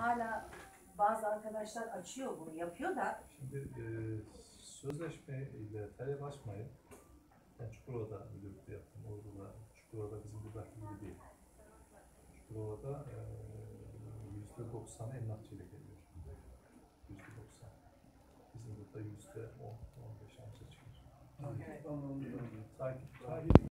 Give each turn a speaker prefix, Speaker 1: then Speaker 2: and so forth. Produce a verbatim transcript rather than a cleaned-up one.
Speaker 1: hala bazı arkadaşlar açıyor bunu, yapıyor da.
Speaker 2: Şimdi e, sözleşme ile talep açmayı ben Çukurova'da müdürlükte yaptım. Orada Çukurova'da bizim buradaki gibi değil. Çukurova'da yüzde doksanı emlakçıyla geliyor. Yüzde doksan. Bizim burada yüzde on, on beş anca çıkıyor.
Speaker 3: Evet.
Speaker 2: Takip, takip